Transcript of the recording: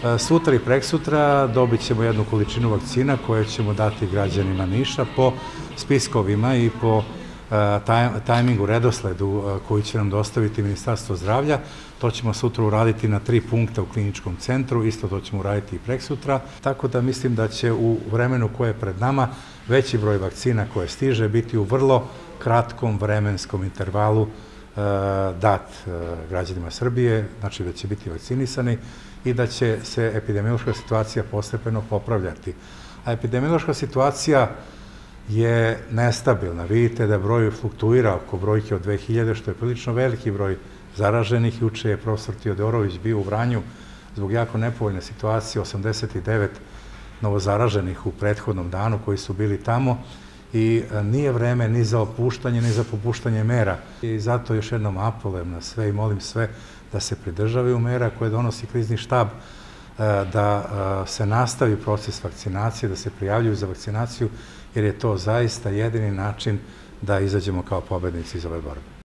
Sutra i preksutra dobit ćemo jednu količinu vakcina koje ćemo dati građanima Niša po spiskovima i po tajmingu, redosledu koji će nam dostaviti Ministarstvo zdravlja. To ćemo sutra uraditi na 3 punkta u kliničkom centru, isto to ćemo uraditi i preksutra. Tako da mislim da će u vremenu koje je pred nama veći broj vakcina koje stiže biti u vrlo kratkom vremenskom intervalu dat građanima Srbije, znači da će biti vakcinisani i da će se epidemiološka situacija postepeno popravljati. A epidemiološka situacija je nestabilna. Vidite da broj fluktuira oko brojke od 2000, što je prilično veliki broj zaraženih. Juče je profesor Teodorović bio u Vranju zbog jako nepovoljne situacije, 89 novozaraženih u prethodnom danu koji su bili tamo i nije vreme ni za opuštanje, ni za popuštanje mera. I zato još jednom apelujem na sve i molim sve da se pridržavaju mera koje donosi krizni štab, da se nastavi proces vakcinacije, da se prijavljuju za vakcinaciju, jer je to zaista jedini način da izađemo kao pobednici iz ove borbe.